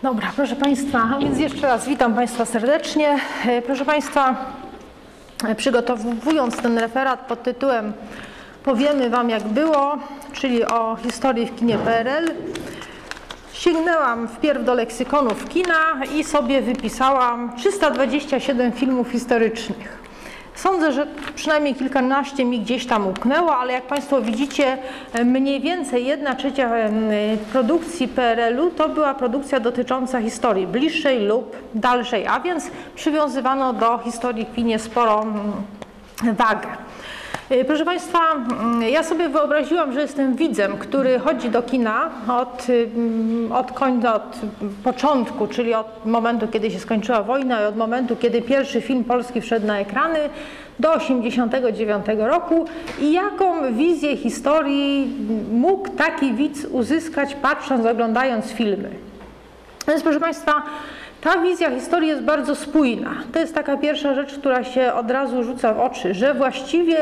Dobra, proszę Państwa, więc jeszcze raz witam Państwa serdecznie. Proszę Państwa, przygotowując ten referat pod tytułem Powiemy Wam jak było, czyli o historii w kinie PRL, sięgnęłam wpierw do leksykonów kina i sobie wypisałam 327 filmów historycznych. Sądzę, że przynajmniej kilkanaście mi gdzieś tam uknęło, ale jak Państwo widzicie, mniej więcej 1/3 produkcji PRL-u to była produkcja dotycząca historii bliższej lub dalszej, a więc przywiązywano do historii w kinie sporą wagę. Proszę Państwa, ja sobie wyobraziłam, że jestem widzem, który chodzi do kina od początku, czyli od momentu, kiedy się skończyła wojna i od momentu, kiedy pierwszy film polski wszedł na ekrany do 1989 roku i jaką wizję historii mógł taki widz uzyskać, patrząc, oglądając filmy. Więc proszę Państwa, ta wizja historii jest bardzo spójna. To jest taka pierwsza rzecz, która się od razu rzuca w oczy, że właściwie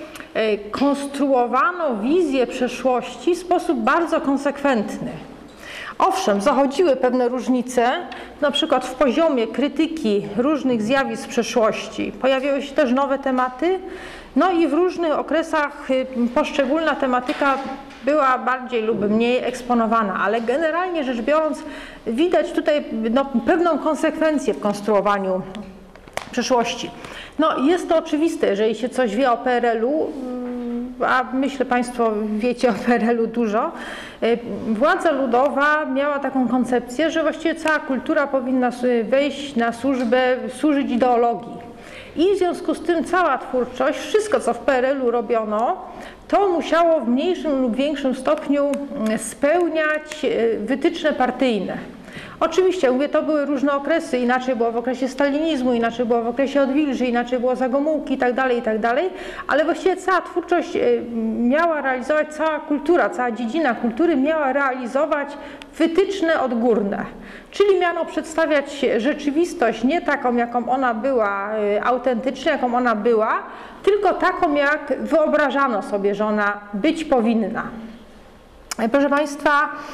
konstruowano wizję przeszłości w sposób bardzo konsekwentny. Owszem, zachodziły pewne różnice, na przykład w poziomie krytyki różnych zjawisk przeszłości. Pojawiały się też nowe tematy, no i w różnych okresach poszczególna tematyka była bardziej lub mniej eksponowana, ale generalnie rzecz biorąc widać tutaj pewną konsekwencję w konstruowaniu przeszłości. No, jest to oczywiste, jeżeli się coś wie o PRL-u, a myślę Państwo wiecie o PRL-u dużo, władza ludowa miała taką koncepcję, że właściwie cała kultura powinna wejść na służbę, służyć ideologii. I w związku z tym cała twórczość, wszystko co w PRL-u robiono, to musiało w mniejszym lub większym stopniu spełniać wytyczne partyjne. Oczywiście, mówię, to były różne okresy, inaczej było w okresie stalinizmu, inaczej było w okresie odwilży, inaczej było za Gomułki itd., ale właściwie cała twórczość miała realizować, cała kultura, cała dziedzina kultury miała realizować wytyczne odgórne. Czyli miano przedstawiać rzeczywistość nie taką, jaką ona była, autentycznie, jaką ona była, tylko taką, jak wyobrażano sobie, że ona być powinna. Proszę Państwa,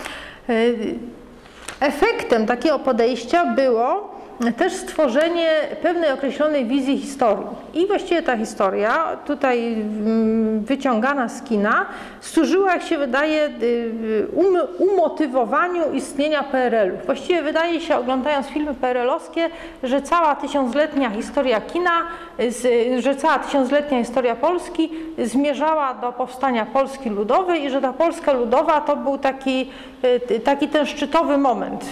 efektem takiego podejścia było też stworzenie pewnej określonej wizji historii. I właściwie ta historia, tutaj wyciągana z kina, służyła, jak się wydaje, umotywowaniu istnienia PRL-u. Właściwie wydaje się, oglądając filmy PRL-owskie, że cała tysiącletnia historia kina, że cała tysiącletnia historia Polski zmierzała do powstania Polski Ludowej i że ta Polska Ludowa to był taki ten szczytowy moment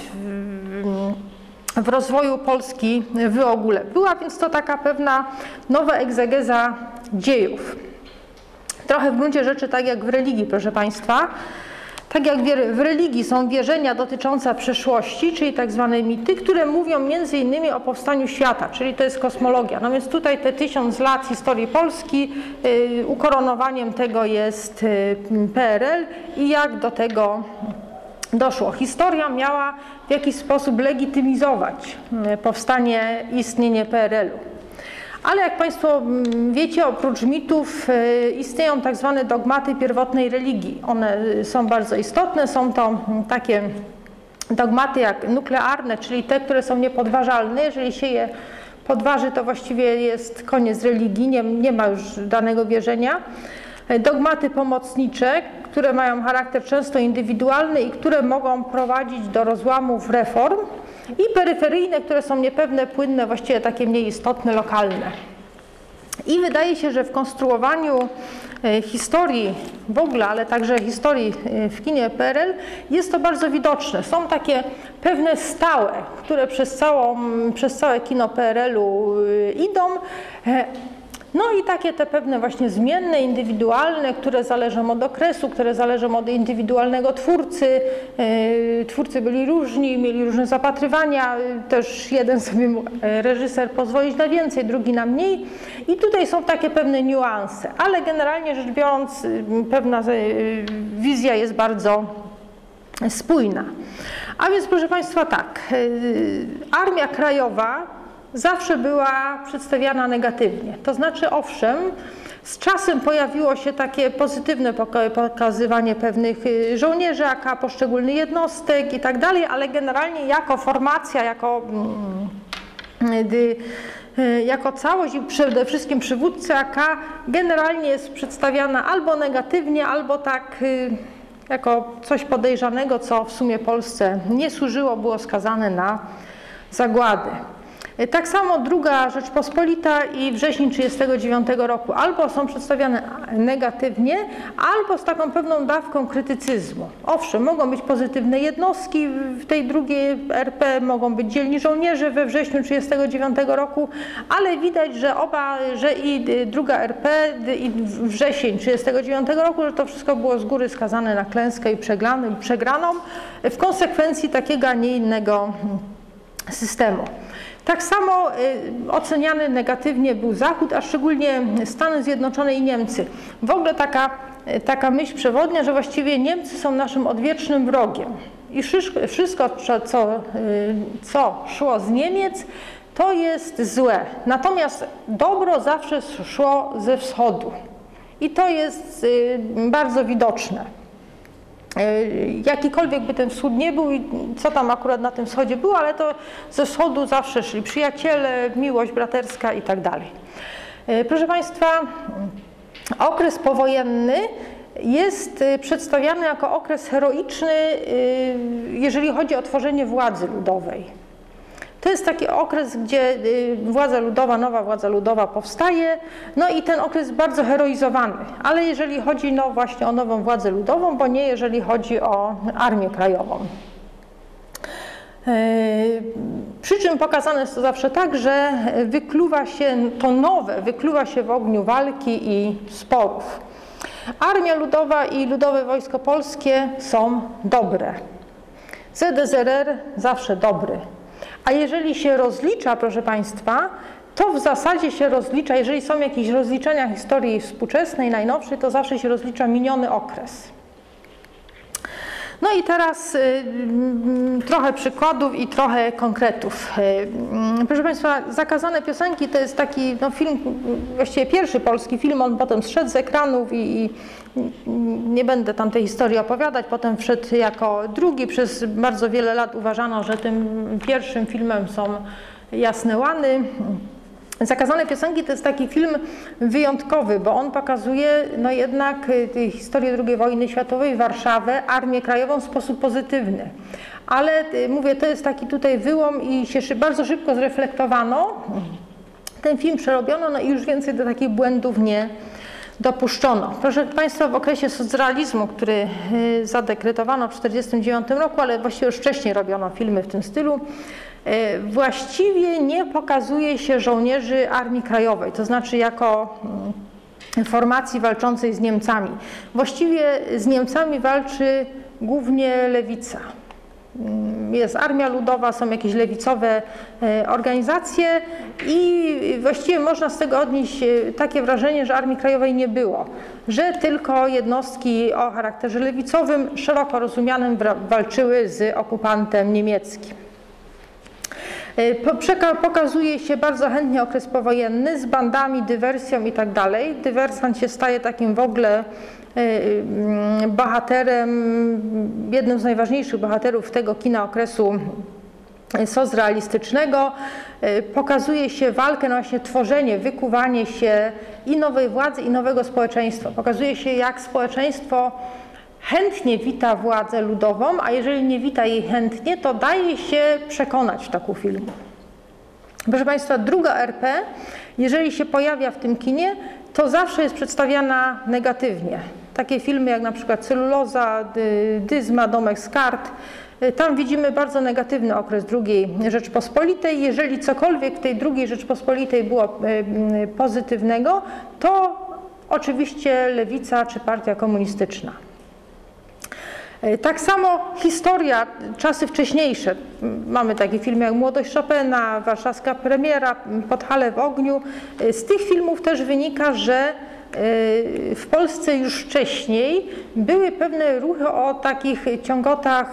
w rozwoju Polski w ogóle. Była więc to taka pewna nowa egzegeza dziejów. Trochę w gruncie rzeczy tak jak w religii, proszę Państwa. Tak jak w religii są wierzenia dotyczące przeszłości, czyli tak zwane mity, które mówią między innymi o powstaniu świata, czyli to jest kosmologia. No więc tutaj te 1000 lat historii Polski, ukoronowaniem tego jest PRL i jak do tego doszło. Historia miała w jakiś sposób legitymizować powstanie, istnienie PRL-u. Ale jak Państwo wiecie, oprócz mitów istnieją tak zwane dogmaty pierwotnej religii. One są bardzo istotne, są to takie dogmaty jak nuklearne, czyli te, które są niepodważalne. Jeżeli się je podważy, to właściwie jest koniec religii, nie ma już danego wierzenia. Dogmaty pomocnicze, które mają charakter często indywidualny i które mogą prowadzić do rozłamów reform, i peryferyjne, które są niepewne, płynne, właściwie takie mniej istotne, lokalne. I wydaje się, że w konstruowaniu historii w ogóle, ale także historii w kinie PRL jest to bardzo widoczne. Są takie pewne stałe, które przez całe kino PRL-u idą. No i takie te pewne właśnie zmienne, indywidualne, które zależą od okresu, które zależą od indywidualnego twórcy. Twórcy byli różni, mieli różne zapatrywania, też jeden sobie mógł, reżyser, pozwolić na więcej, drugi na mniej. I tutaj są takie pewne niuanse, ale generalnie rzecz biorąc pewna wizja jest bardzo spójna. A więc proszę Państwa tak, Armia Krajowa zawsze była przedstawiana negatywnie. To znaczy, owszem, z czasem pojawiło się takie pozytywne pokazywanie pewnych żołnierzy, AK, poszczególnych jednostek i tak dalej, ale generalnie jako formacja, jako całość i przede wszystkim przywódcy AK generalnie jest przedstawiana albo negatywnie, albo tak jako coś podejrzanego, co w sumie Polsce nie służyło, było skazane na zagładę. Tak samo Druga Rzeczpospolita i wrzesień 1939 roku albo są przedstawiane negatywnie, albo z taką pewną dawką krytycyzmu. Owszem, mogą być pozytywne jednostki w tej drugiej RP, mogą być dzielni żołnierze we wrześniu 1939 roku, ale widać, że i Druga RP i wrzesień 1939 roku, że to wszystko było z góry skazane na klęskę i przegraną w konsekwencji takiego, a nie innego systemu. Tak samo oceniany negatywnie był Zachód, a szczególnie Stany Zjednoczone i Niemcy. W ogóle taka myśl przewodnia, że właściwie Niemcy są naszym odwiecznym wrogiem i wszystko, co szło z Niemiec, to jest złe. Natomiast dobro zawsze szło ze wschodu i to jest bardzo widoczne. Jakikolwiek by ten wschód nie był i co tam akurat na tym wschodzie było, ale to ze wschodu zawsze szli przyjaciele, miłość braterska i tak dalej. Proszę Państwa, okres powojenny jest przedstawiany jako okres heroiczny, jeżeli chodzi o tworzenie władzy ludowej. To jest taki okres, gdzie władza ludowa, nowa władza ludowa powstaje, no i ten okres jest bardzo heroizowany, ale jeżeli chodzi właśnie o nową władzę ludową, bo nie jeżeli chodzi o Armię Krajową. Przy czym pokazane jest to zawsze tak, że to nowe wykluwa się w ogniu walki i sporów. Armia Ludowa i Ludowe Wojsko Polskie są dobre. ZSRR zawsze dobry. A jeżeli się rozlicza, proszę Państwa, to w zasadzie się rozlicza, jeżeli są jakieś rozliczenia historii współczesnej, najnowszej, to zawsze się rozlicza miniony okres. No i teraz trochę przykładów i trochę konkretów. Proszę Państwa, Zakazane piosenki to jest taki film, właściwie pierwszy polski film, on potem zszedł z ekranów i nie będę tam tej historii opowiadać, potem wszedł jako drugi. Przez bardzo wiele lat uważano, że tym pierwszym filmem są Jasne Łany. Zakazane piosenki to jest taki film wyjątkowy, bo on pokazuje jednak historię II wojny światowej, Warszawę, Armię Krajową w sposób pozytywny. Ale mówię, to jest taki tutaj wyłom i się bardzo szybko zreflektowano. Ten film przerobiono, i już więcej do takich błędów nie dopuszczono. Proszę Państwa, w okresie socrealizmu, który zadekretowano w 1949 roku, ale właściwie już wcześniej robiono filmy w tym stylu, właściwie nie pokazuje się żołnierzy Armii Krajowej, to znaczy jako formacji walczącej z Niemcami. Właściwie z Niemcami walczy głównie lewica. Jest Armia Ludowa, są jakieś lewicowe organizacje i właściwie można z tego odnieść takie wrażenie, że Armii Krajowej nie było, że tylko jednostki o charakterze lewicowym, szeroko rozumianym, walczyły z okupantem niemieckim. Pokazuje się bardzo chętnie okres powojenny z bandami, dywersją i tak dalej. Dywersant się staje takim w ogóle bohaterem, jednym z najważniejszych bohaterów tego kina okresu socrealistycznego. Pokazuje się walkę na właśnie tworzenie, wykuwanie się i nowej władzy, i nowego społeczeństwa. Pokazuje się, jak społeczeństwo chętnie wita władzę ludową, a jeżeli nie wita jej chętnie, to daje się przekonać w toku filmu. Proszę Państwa, druga RP, jeżeli się pojawia w tym kinie, to zawsze jest przedstawiana negatywnie. Takie filmy jak na przykład Celuloza, Dyzma, Domek z kart. Tam widzimy bardzo negatywny okres II Rzeczpospolitej. Jeżeli cokolwiek w tej II Rzeczpospolitej było pozytywnego, to oczywiście lewica czy partia komunistyczna. Tak samo historia, czasy wcześniejsze. Mamy taki film jak Młodość Chopina, Warszawska Premiera, Podhale w ogniu. Z tych filmów też wynika, że w Polsce już wcześniej były pewne ruchy o takich ciągotach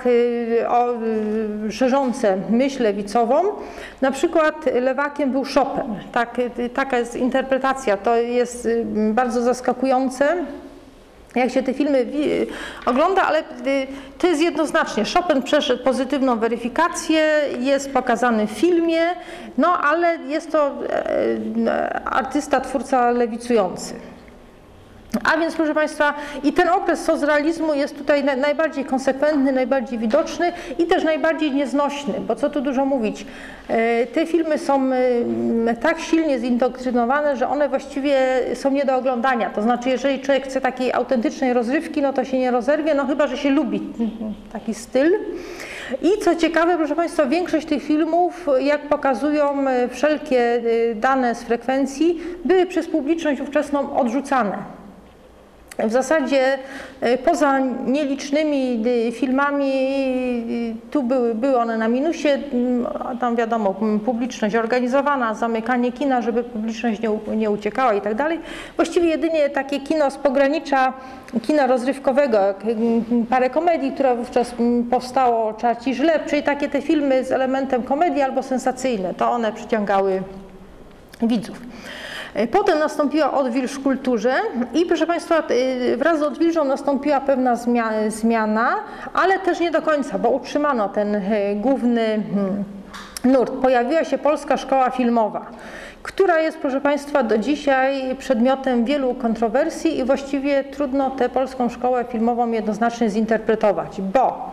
szerzące myśl lewicową. Na przykład lewakiem był Chopin. Taka jest interpretacja. To jest bardzo zaskakujące, jak się te filmy ogląda, ale to jest jednoznacznie. Chopin przeszedł pozytywną weryfikację, jest pokazany w filmie, no ale jest to artysta, twórca lewicujący. A więc, proszę Państwa, i ten okres socrealizmu jest tutaj najbardziej konsekwentny, najbardziej widoczny i też najbardziej nieznośny, bo co tu dużo mówić, te filmy są tak silnie zindoktrynowane, że one właściwie są nie do oglądania. To znaczy, jeżeli człowiek chce takiej autentycznej rozrywki, no to się nie rozerwie, no chyba że się lubi taki styl. I co ciekawe, proszę Państwa, większość tych filmów, jak pokazują wszelkie dane z frekwencji, były przez publiczność ówczesną odrzucane. W zasadzie poza nielicznymi filmami, tu były one na minusie, tam wiadomo, publiczność organizowana, zamykanie kina, żeby publiczność nie uciekała i tak dalej. Właściwie jedynie takie kino z pogranicza kina rozrywkowego, jak parę komedii, które wówczas powstało, Czarci Żleb, czyli takie te filmy z elementem komedii albo sensacyjne, to one przyciągały widzów. Potem nastąpiła odwilż w kulturze i proszę Państwa, wraz z odwilżą nastąpiła pewna zmiana, ale też nie do końca, bo utrzymano ten główny nurt. Pojawiła się Polska Szkoła Filmowa, która jest, proszę Państwa, do dzisiaj przedmiotem wielu kontrowersji i właściwie trudno tę Polską Szkołę Filmową jednoznacznie zinterpretować, bo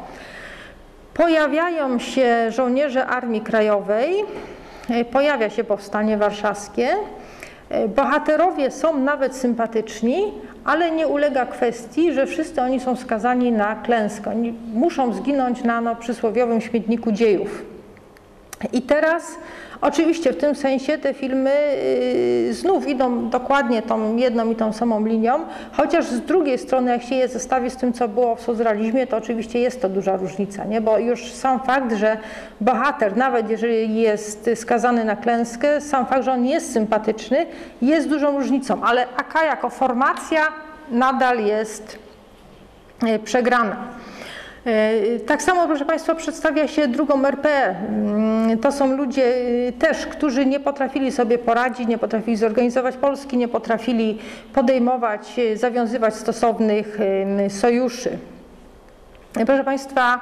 pojawiają się żołnierze Armii Krajowej, pojawia się Powstanie Warszawskie, bohaterowie są nawet sympatyczni, ale nie ulega kwestii, że wszyscy oni są skazani na klęskę. Oni muszą zginąć na przysłowiowym śmietniku dziejów. I teraz oczywiście w tym sensie te filmy znów idą dokładnie tą jedną i tą samą linią, chociaż z drugiej strony, jak się je zestawi z tym, co było w socrealizmie, to oczywiście jest to duża różnica, nie? Bo już sam fakt, że bohater, nawet jeżeli jest skazany na klęskę, sam fakt, że on jest sympatyczny, jest dużą różnicą, ale AK jako formacja nadal jest przegrana. Tak samo, proszę Państwa, przedstawia się drugą RP. To są ludzie też, którzy nie potrafili sobie poradzić, nie potrafili zorganizować Polski, nie potrafili podejmować, zawiązywać stosownych sojuszy. Proszę Państwa,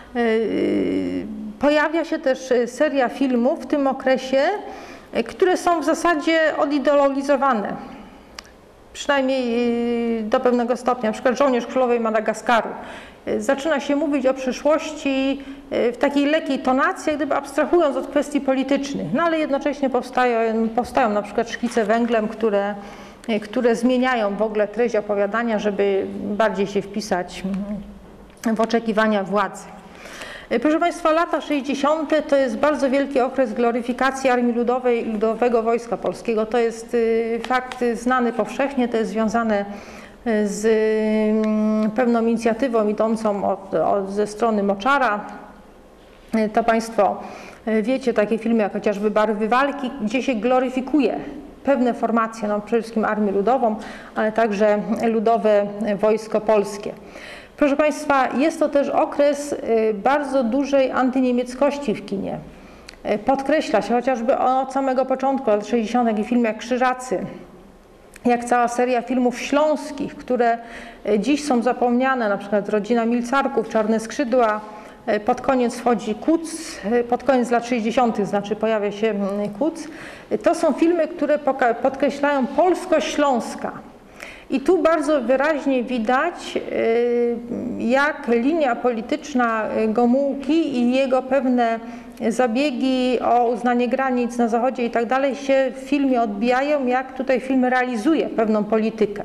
pojawia się też seria filmów w tym okresie, które są w zasadzie odideologizowane. Przynajmniej do pewnego stopnia, na przykład Żołnierz Królowej Madagaskaru. Zaczyna się mówić o przyszłości w takiej lekkiej tonacji, jak gdyby abstrahując od kwestii politycznych, no ale jednocześnie powstają na przykład Szkice węglem, które zmieniają w ogóle treść opowiadania, żeby bardziej się wpisać w oczekiwania władzy. Proszę Państwa, lata 60. to jest bardzo wielki okres gloryfikacji Armii Ludowej i Ludowego Wojska Polskiego. To jest fakt znany powszechnie, to jest związane z pewną inicjatywą idącą ze strony Moczara. To Państwo wiecie, takie filmy jak chociażby Barwy Walki, gdzie się gloryfikuje pewne formacje, no przede wszystkim Armię Ludową, ale także Ludowe Wojsko Polskie. Proszę Państwa, jest to też okres bardzo dużej antyniemieckości w kinie. Podkreśla się chociażby od samego początku lat 60. taki film jak Krzyżacy, jak cała seria filmów śląskich, które dziś są zapomniane, na przykład Rodzina Milcarków, Czarne Skrzydła, pod koniec wchodzi Kuc, pod koniec lat 60. znaczy pojawia się Kuc. To są filmy, które podkreślają polskość Śląska. I tu bardzo wyraźnie widać, jak linia polityczna Gomułki i jego pewne zabiegi o uznanie granic na Zachodzie i tak dalej się w filmie odbijają, jak tutaj film realizuje pewną politykę.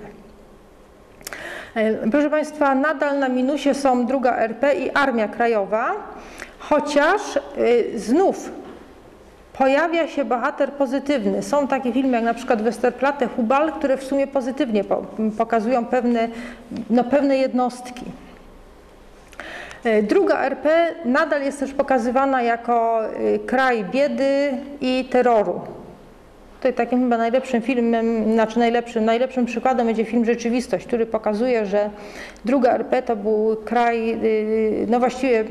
Proszę Państwa, nadal na minusie są druga RP i Armia Krajowa, chociaż znów pojawia się bohater pozytywny. Są takie filmy jak na przykład Westerplatte, Hubal, które w sumie pozytywnie pokazują pewne jednostki. Druga RP nadal jest też pokazywana jako kraj biedy i terroru. Tutaj takim chyba najlepszym filmem, znaczy najlepszym przykładem będzie film Rzeczywistość, który pokazuje, że druga RP to był kraj, no właściwie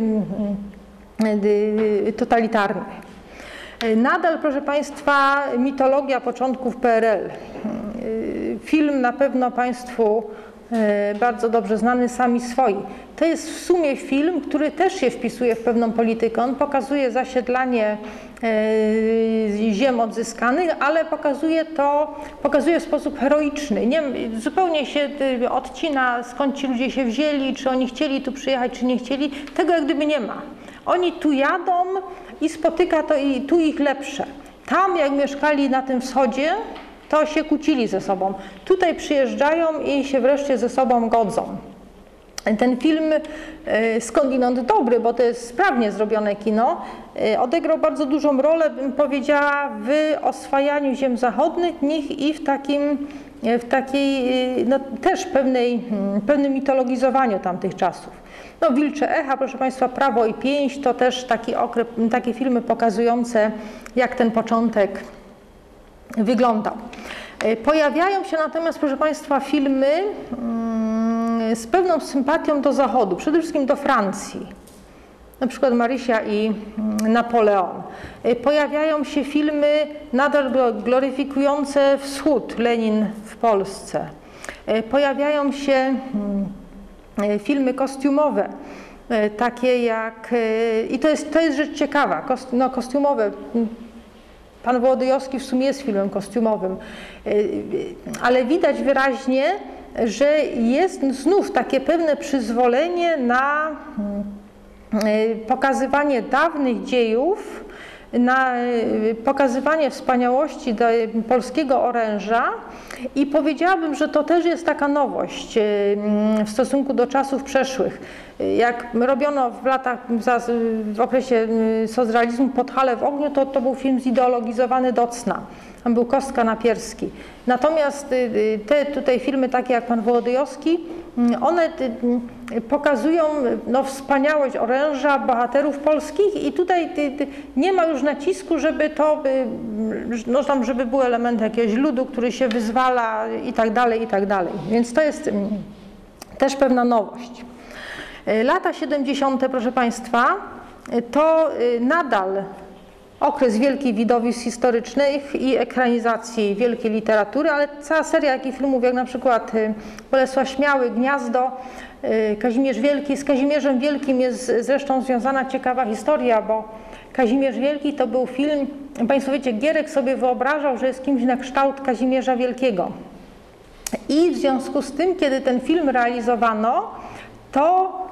totalitarny. Nadal, proszę Państwa, mitologia początków PRL. Film na pewno Państwu bardzo dobrze znany, Sami swoi. To jest w sumie film, który też się wpisuje w pewną politykę. On pokazuje zasiedlanie ziem odzyskanych, ale pokazuje w sposób heroiczny. Zupełnie się odcina, skąd ci ludzie się wzięli, czy oni chcieli tu przyjechać, czy nie chcieli. Tego jak gdyby nie ma. Oni tu jadą i spotyka to i tu ich lepsze. Tam jak mieszkali na tym wschodzie, to się kłócili ze sobą. Tutaj przyjeżdżają i się wreszcie ze sobą godzą. Ten film skądinąd dobry, bo to jest sprawnie zrobione kino, odegrał bardzo dużą rolę, bym powiedziała, w oswajaniu ziem zachodnich i w takiej no, też pewnym mitologizowaniu tamtych czasów. No, Wilcze echa, proszę Państwa, Prawo i pięść to też takie filmy pokazujące, jak ten początek wyglądał. Pojawiają się natomiast, proszę Państwa, filmy z pewną sympatią do Zachodu, przede wszystkim do Francji, na przykład Marysia i Napoleon. Pojawiają się filmy nadal gloryfikujące Wschód, Lenin w Polsce. Pojawiają się filmy kostiumowe, takie jak, i to jest rzecz ciekawa, kostiumowe. Pan Wołodyjowski w sumie jest filmem kostiumowym, ale widać wyraźnie, że jest znów takie pewne przyzwolenie na pokazywanie dawnych dziejów, na pokazywanie wspaniałości polskiego oręża i powiedziałabym, że to też jest taka nowość w stosunku do czasów przeszłych. Jak robiono w okresie socrealizmu Podhale w ogniu, to był film zideologizowany do cna. Tam był Kostka-Napierski. Natomiast te tutaj filmy takie jak pan Wołodyjowski, one pokazują no, wspaniałość oręża, bohaterów polskich i tutaj nie ma już nacisku, żeby żeby był element jakiegoś ludu, który się wyzwala i tak dalej, i tak dalej. Więc to jest też pewna nowość. Lata 70., proszę Państwa, to nadal okres wielkich widowisk historycznych i ekranizacji wielkiej literatury, ale cała seria takich filmów, jak na przykład Bolesław Śmiały, Gniazdo, Kazimierz Wielki. Z Kazimierzem Wielkim jest zresztą związana ciekawa historia, bo Kazimierz Wielki to był film, Państwo wiecie, Gierek sobie wyobrażał, że jest kimś na kształt Kazimierza Wielkiego. I w związku z tym, kiedy ten film realizowano, to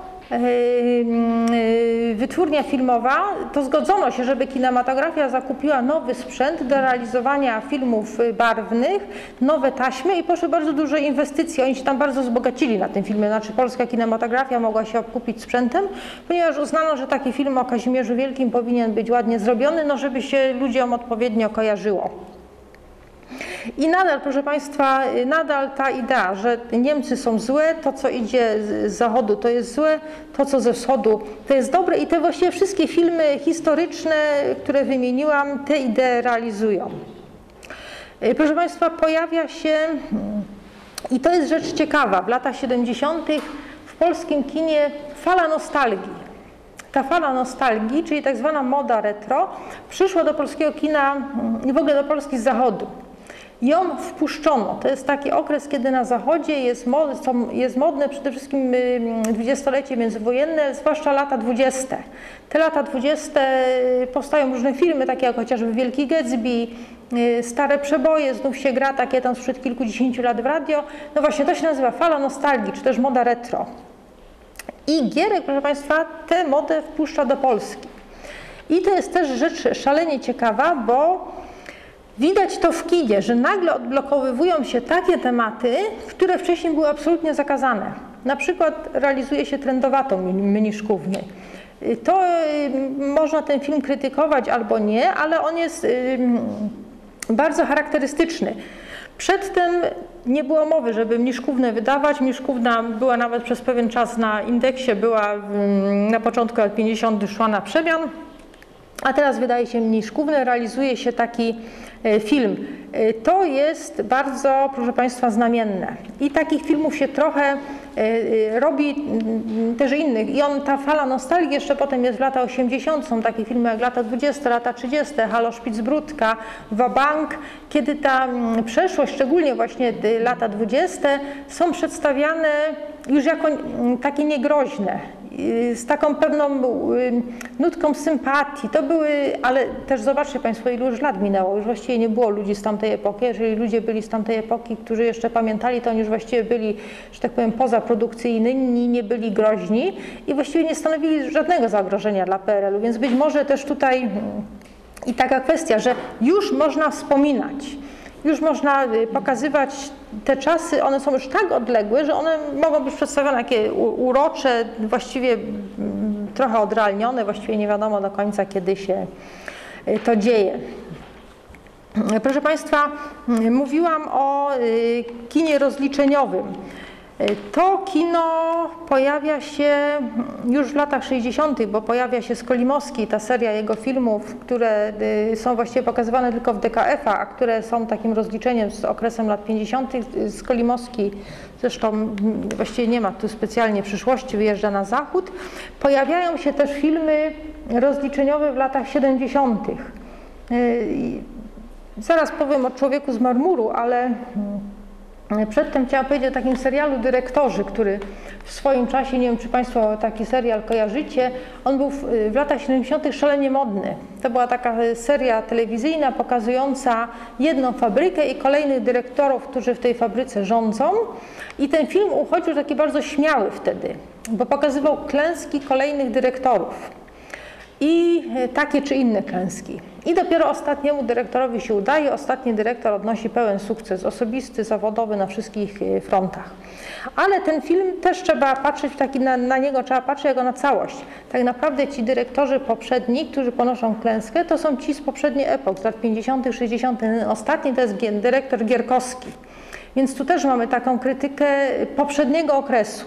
wytwórnia filmowa, to zgodzono się, żeby kinematografia zakupiła nowy sprzęt do realizowania filmów barwnych, nowe taśmy i poszły bardzo duże inwestycje. Oni się tam bardzo wzbogacili na tym filmie, znaczy polska kinematografia mogła się obkupić sprzętem, ponieważ uznano, że taki film o Kazimierzu Wielkim powinien być ładnie zrobiony, no żeby się ludziom odpowiednio kojarzyło. I nadal, proszę Państwa, nadal ta idea, że Niemcy są złe, to co idzie z zachodu to jest złe, to co ze wschodu to jest dobre i te właściwie wszystkie filmy historyczne, które wymieniłam, te idee realizują. Proszę Państwa, pojawia się, i to jest rzecz ciekawa, w latach 70. w polskim kinie fala nostalgii. Ta fala nostalgii, czyli tak zwana moda retro, przyszła do polskiego kina i w ogóle do Polski z zachodu. Ją wpuszczono. To jest taki okres, kiedy na zachodzie jest modne przede wszystkim dwudziestolecie międzywojenne, zwłaszcza lata 20. Te lata 20 powstają różne filmy, takie jak chociażby Wielki Gatsby, Stare przeboje, znów się gra takie tam sprzed kilkudziesięciu lat w radio. No właśnie to się nazywa fala nostalgii, czy też moda retro. I Gierek, proszę Państwa, tę modę wpuszcza do Polski. I to jest też rzecz szalenie ciekawa, bo widać to w kinie, że nagle odblokowywują się takie tematy, które wcześniej były absolutnie zakazane. Na przykład realizuje się Trędowatą Mniszkówny. To można ten film krytykować albo nie, ale on jest bardzo charakterystyczny. Przedtem nie było mowy, żeby Mniszkównę wydawać. Mniszkówna była nawet przez pewien czas na indeksie, była na początku lat 50. szła na przemian. a teraz wydaje się mniej szkówny, realizuje się taki film. To jest bardzo, proszę Państwa, znamienne. I takich filmów się trochę robi też innych. I ta fala nostalgii jeszcze potem jest w lata 80. Są takie filmy jak lata 20, lata 30, Halo Szpicbródka, Wabank, kiedy ta przeszłość, szczególnie właśnie lata 20, są przedstawiane już jako takie niegroźne, z taką pewną nutką sympatii. To były, ale też zobaczcie Państwo, ilu już lat minęło. Już właściwie nie było ludzi z tamtej epoki. Jeżeli ludzie byli z tamtej epoki, którzy jeszcze pamiętali, to oni już właściwie byli, że tak powiem, pozaprodukcyjni, nie byli groźni i właściwie nie stanowili żadnego zagrożenia dla PRL-u. Więc być może też tutaj i taka kwestia, że już można wspominać, już można pokazywać te czasy, one są już tak odległe, że one mogą być przedstawione takie urocze, właściwie trochę odrealnione, właściwie nie wiadomo do końca, kiedy się to dzieje. Proszę Państwa, mówiłam o kinie rozliczeniowym. To kino pojawia się już w latach 60., bo pojawia się Skolimowski, ta seria jego filmów, które są właściwie pokazywane tylko w DKF-a, a które są takim rozliczeniem z okresem lat 50. Skolimowski zresztą właściwie nie ma tu specjalnie przyszłości, wyjeżdża na zachód. Pojawiają się też filmy rozliczeniowe w latach 70. Zaraz powiem o Człowieku z marmuru, ale przedtem chciałam powiedzieć o takim serialu Dyrektorzy, który w swoim czasie, nie wiem czy Państwo taki serial kojarzycie, on był w latach 70. szalenie modny. To była taka seria telewizyjna pokazująca jedną fabrykę i kolejnych dyrektorów, którzy w tej fabryce rządzą. I ten film uchodził taki bardzo śmiały wtedy, bo pokazywał klęski kolejnych dyrektorów. I takie czy inne klęski. I dopiero ostatniemu dyrektorowi się udaje, ostatni dyrektor odnosi pełen sukces osobisty, zawodowy na wszystkich frontach. Ale ten film też trzeba patrzeć, na niego trzeba patrzeć jako na całość. Tak naprawdę ci dyrektorzy poprzedni, którzy ponoszą klęskę, to są ci z poprzedniej epok, z lat 50., 60. Ostatni to jest dyrektor Gierkowski. Więc tu też mamy taką krytykę poprzedniego okresu.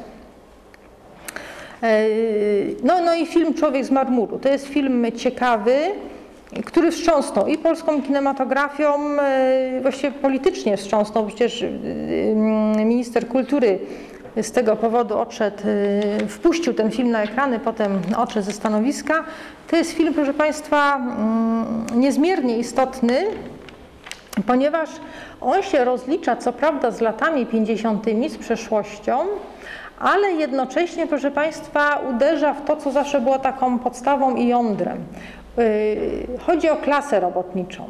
No i film Człowiek z marmuru. To jest film ciekawy, który wstrząsnął i polską kinematografią, właściwie politycznie wstrząsnął. Przecież minister kultury z tego powodu odszedł, wpuścił ten film na ekrany, potem odszedł ze stanowiska. To jest film, proszę Państwa, niezmiernie istotny, ponieważ on się rozlicza co prawda z latami 50., z przeszłością, ale jednocześnie, proszę Państwa, uderza w to, co zawsze było taką podstawą i jądrem. Chodzi o klasę robotniczą.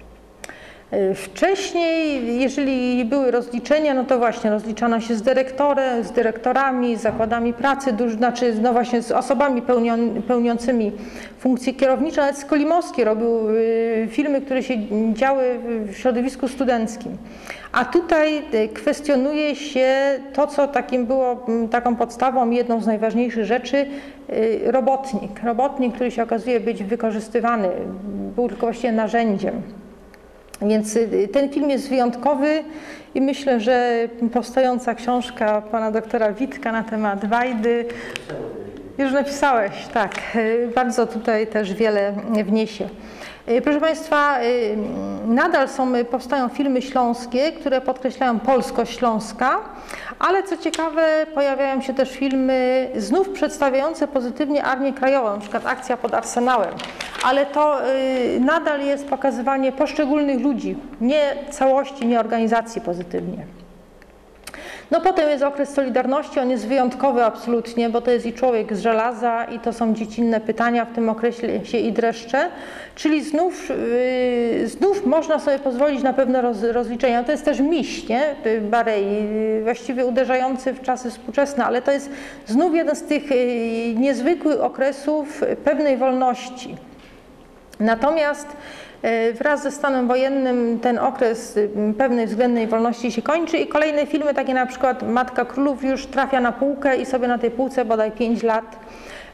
Wcześniej, jeżeli były rozliczenia, no to właśnie rozliczano się z dyrektorami, z zakładami pracy, znaczy no właśnie z osobami pełniącymi funkcje kierownicze. Nawet Skolimowski robił filmy, które się działy w środowisku studenckim. A tutaj kwestionuje się to, co taką podstawą, jedną z najważniejszych rzeczy, robotnik. Robotnik, który się okazuje być wykorzystywany, był tylko właściwie narzędziem. Więc ten film jest wyjątkowy i myślę, że powstająca książka pana doktora Witka na temat Wajdy, już napisałeś, tak, bardzo tutaj też wiele wniesie. Proszę Państwa, nadal powstają filmy śląskie, które podkreślają polskość Śląska, ale co ciekawe, pojawiają się też filmy znów przedstawiające pozytywnie Armię Krajową, na przykład Akcja pod Arsenałem, ale to nadal jest pokazywanie poszczególnych ludzi, nie całości, nie organizacji pozytywnie. No potem jest okres Solidarności, on jest wyjątkowy absolutnie, bo to jest i Człowiek z żelaza i to są dziecinne pytania, w tym okresie i Dreszcze, czyli znów można sobie pozwolić na pewne rozliczenia. To jest też Miś, nie? Barei, właściwie uderzający w czasy współczesne, ale to jest znów jeden z tych niezwykłych okresów pewnej wolności. Natomiast wraz ze stanem wojennym ten okres pewnej względnej wolności się kończy i kolejne filmy, takie na przykład Matka Królów, już trafia na półkę i sobie na tej półce bodaj 5 lat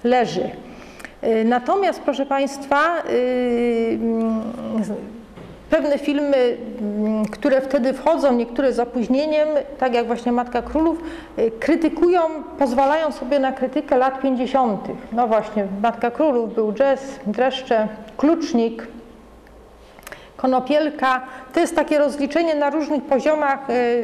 leży. Natomiast, proszę Państwa, pewne filmy, które wtedy wchodzą, niektóre z opóźnieniem, tak jak właśnie Matka Królów, krytykują, pozwalają sobie na krytykę lat 50. No właśnie, Matka Królów, był jazz, Dreszcze, Klucznik, Konopielka. To jest takie rozliczenie na różnych poziomach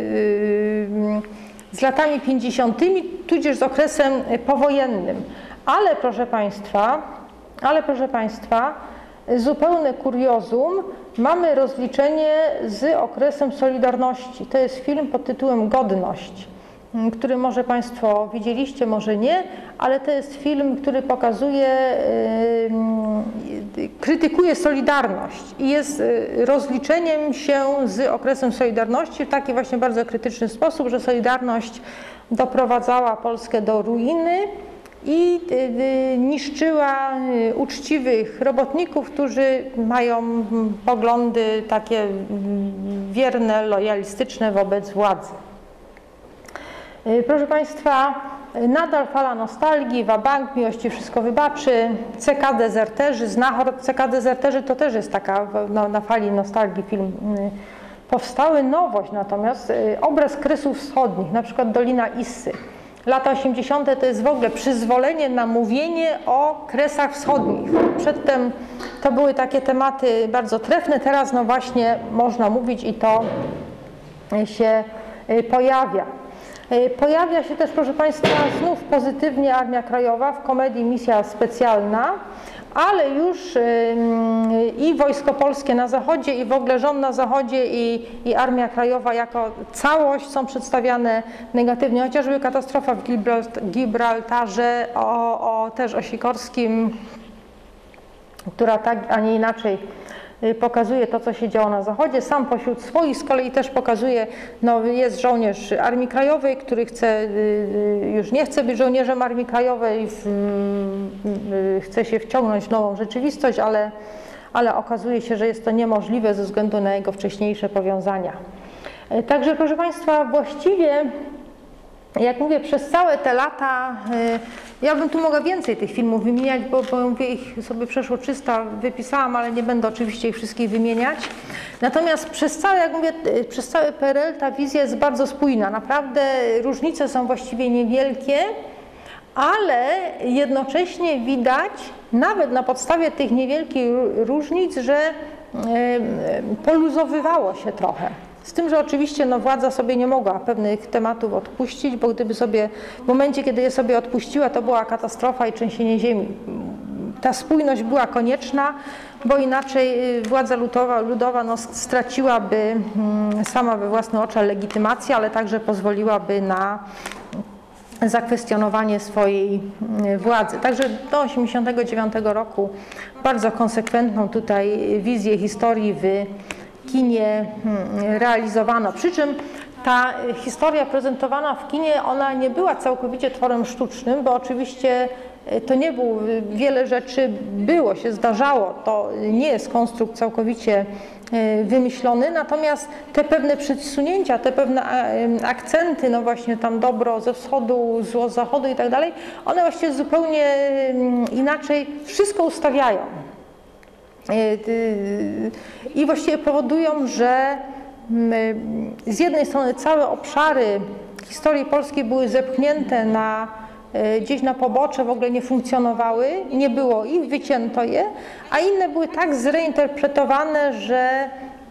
z latami 50., tudzież z okresem powojennym. Ale proszę Państwa, zupełne kuriozum, mamy rozliczenie z okresem Solidarności. To jest film pod tytułem Godność, który może Państwo widzieliście, może nie, ale to jest film, który pokazuje, krytykuje Solidarność i jest rozliczeniem się z okresem Solidarności w taki właśnie bardzo krytyczny sposób, że Solidarność doprowadzała Polskę do ruiny i niszczyła uczciwych robotników, którzy mają poglądy takie wierne, lojalistyczne wobec władzy. Proszę Państwa, nadal fala nostalgii, Wabank, Miłości wszystko wybaczy, CK Dezerterzy, Znachor. CK Dezerterzy to też jest taka na fali nostalgii film powstały. Nowość natomiast, obraz Kresów Wschodnich, na przykład Dolina Issy. Lata 80. to jest w ogóle przyzwolenie na mówienie o Kresach Wschodnich. Przedtem to były takie tematy bardzo trefne, teraz no właśnie można mówić i to się pojawia. Pojawia się też, proszę Państwa, znów pozytywnie Armia Krajowa w komedii Misja Specjalna, ale już i Wojsko Polskie na Zachodzie, i w ogóle rząd na Zachodzie, i Armia Krajowa jako całość są przedstawiane negatywnie. Chociażby katastrofa w Gibraltarze, też o Sikorskim, która tak, a nie inaczej pokazuje to, co się działo na Zachodzie. Sam pośród swoich z kolei też pokazuje, no jest żołnierz Armii Krajowej, który już nie chce być żołnierzem Armii Krajowej, chce się wciągnąć w nową rzeczywistość, ale okazuje się, że jest to niemożliwe ze względu na jego wcześniejsze powiązania. Także, proszę Państwa, właściwie, jak mówię, przez całe te lata, ja bym tu mogła więcej tych filmów wymieniać, bo mówię, ich sobie przeszło 300 wypisałam, ale nie będę oczywiście ich wszystkich wymieniać. Natomiast przez całe, jak mówię, przez cały PRL ta wizja jest bardzo spójna. Naprawdę różnice są właściwie niewielkie, ale jednocześnie widać, nawet na podstawie tych niewielkich różnic, że poluzowywało się trochę. Z tym, że oczywiście no, władza sobie nie mogła pewnych tematów odpuścić, bo gdyby sobie w momencie, kiedy je sobie odpuściła, to była katastrofa i trzęsienie ziemi. Ta spójność była konieczna, bo inaczej władza ludowa no, straciłaby sama we własnych oczach legitymację, ale także pozwoliłaby na zakwestionowanie swojej władzy. Także do 1989 roku bardzo konsekwentną tutaj wizję historii w kinie realizowano. Przy czym ta historia prezentowana w kinie, ona nie była całkowicie tworem sztucznym, bo oczywiście to nie był, wiele rzeczy było, się zdarzało, to nie jest konstrukt całkowicie wymyślony, natomiast te pewne przesunięcia, te pewne akcenty, no właśnie tam dobro ze wschodu, zło z zachodu i tak dalej, one właściwie zupełnie inaczej wszystko ustawiają. I właściwie powodują, że z jednej strony całe obszary historii polskiej były zepchnięte gdzieś na pobocze, w ogóle nie funkcjonowały, nie było ich, wycięto je, a inne były tak zreinterpretowane, że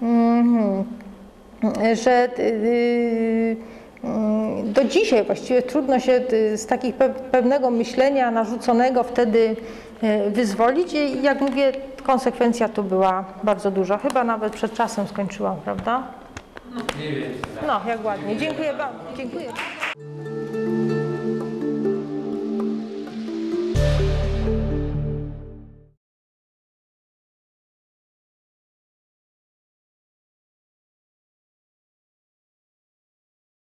do dzisiaj właściwie trudno się z takich pewnego myślenia narzuconego wtedy wyzwolić i jak mówię, konsekwencja tu była bardzo duża. Chyba nawet przed czasem skończyłam, prawda? No, nie wiem. No, jak ładnie. Dziękuję bardzo. Dziękuję.